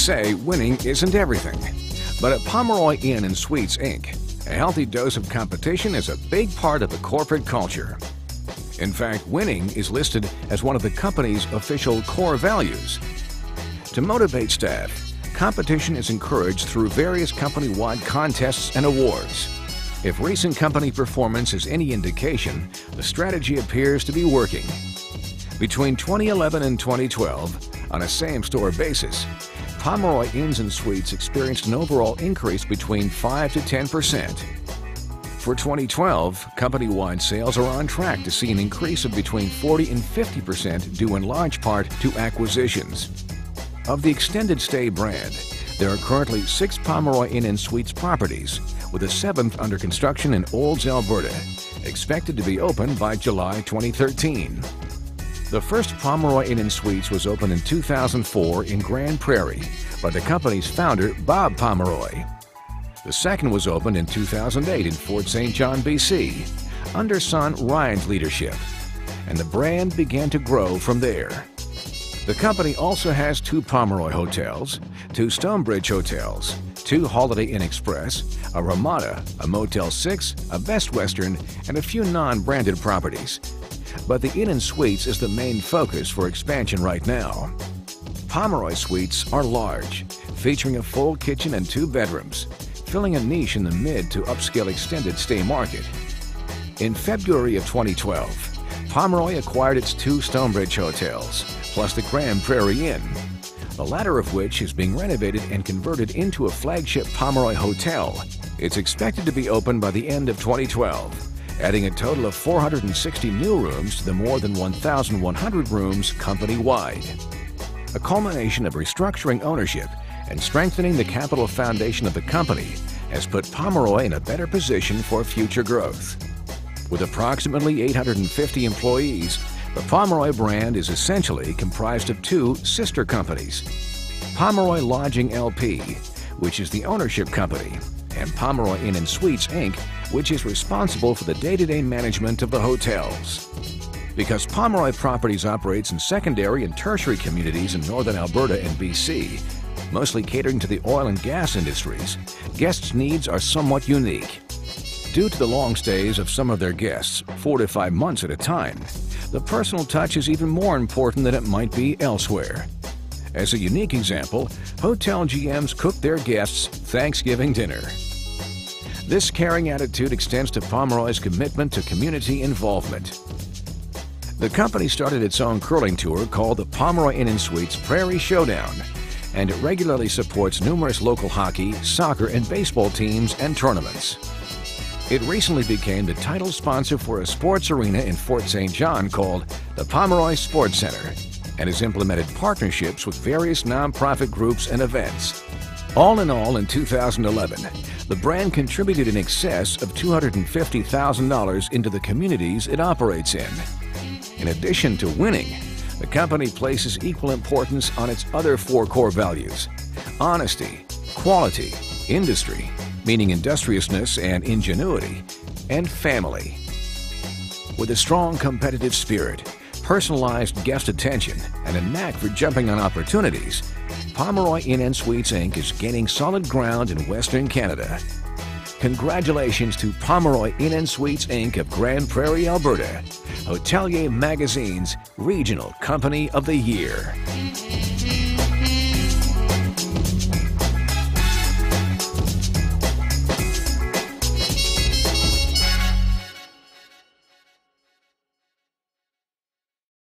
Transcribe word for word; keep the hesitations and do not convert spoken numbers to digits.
say winning isn't everything, but at Pomeroy Inn and Suites, Incorporated, a healthy dose of competition is a big part of the corporate culture. In fact, winning is listed as one of the company's official core values. To motivate staff, competition is encouraged through various company-wide contests and awards. If recent company performance is any indication, the strategy appears to be working. Between twenty eleven and twenty twelve, on a same-store basis, Pomeroy Inns and Suites experienced an overall increase between five to ten percent. For twenty twelve, company-wide sales are on track to see an increase of between forty and fifty percent due in large part to acquisitions. Of the extended stay brand, there are currently six Pomeroy Inn and Suites properties, with a seventh under construction in Olds, Alberta, expected to be open by July twenty thirteen. The first Pomeroy Inn and Suites was opened in two thousand four in Grand Prairie by the company's founder, Bob Pomeroy. The second was opened in two thousand eight in Fort Saint John, B C, under son Ryan's leadership, and the brand began to grow from there. The company also has two Pomeroy hotels, two Stonebridge hotels, two Holiday Inn Express, a Ramada, a Motel six, a Best Western, and a few non-branded properties. But the Inn and Suites is the main focus for expansion right now. Pomeroy Suites are large, featuring a full kitchen and two bedrooms, filling a niche in the mid to upscale extended stay market. In February of twenty twelve, Pomeroy acquired its two Stonebridge hotels, plus the Grand Prairie Inn, the latter of which is being renovated and converted into a flagship Pomeroy hotel. It's expected to be open by the end of twenty twelve, adding a total of four hundred sixty new rooms to the more than one thousand one hundred rooms company-wide. A culmination of restructuring ownership and strengthening the capital foundation of the company has put Pomeroy in a better position for future growth. With approximately eight hundred fifty employees, the Pomeroy brand is essentially comprised of two sister companies: Pomeroy Lodging L P, which is the ownership company, and Pomeroy Inn and Suites, Incorporated, which is responsible for the day-to-day management of the hotels. Because Pomeroy Properties operates in secondary and tertiary communities in northern Alberta and B C, mostly catering to the oil and gas industries, guests' needs are somewhat unique. Due to the long stays of some of their guests, four to five months at a time, the personal touch is even more important than it might be elsewhere. As a unique example, hotel G Ms cook their guests Thanksgiving dinner. This caring attitude extends to Pomeroy's commitment to community involvement. The company started its own curling tour called the Pomeroy Inn and Suites Prairie Showdown, and it regularly supports numerous local hockey, soccer, and baseball teams and tournaments. It recently became the title sponsor for a sports arena in Fort Saint John called the Pomeroy Sports Center, and has implemented partnerships with various nonprofit groups and events. All in all, in two thousand eleven, the brand contributed in excess of two hundred fifty thousand dollars into the communities it operates in. In addition to winning, the company places equal importance on its other four core values: honesty, quality, industry, meaning industriousness and ingenuity, and family. With a strong competitive spirit, personalized guest attention, and a knack for jumping on opportunities, Pomeroy Inn and Suites, Incorporated is gaining solid ground in Western Canada. Congratulations to Pomeroy Inn and Suites, Incorporated of Grand Prairie, Alberta, Hotelier Magazine's Regional Company of the Year.